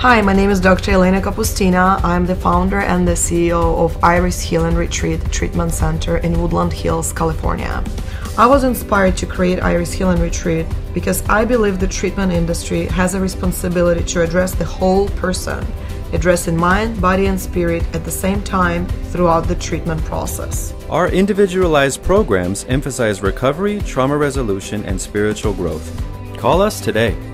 Hi, my name is Dr. Elena Kapustina. I'm the founder and the CEO of Iris Heal and Retreat Treatment Center in Woodland Hills, California. I was inspired to create Iris Heal and Retreat because I believe the treatment industry has a responsibility to address the whole person, addressing mind, body, and spirit at the same time throughout the treatment process. Our individualized programs emphasize recovery, trauma resolution, and spiritual growth. Call us today.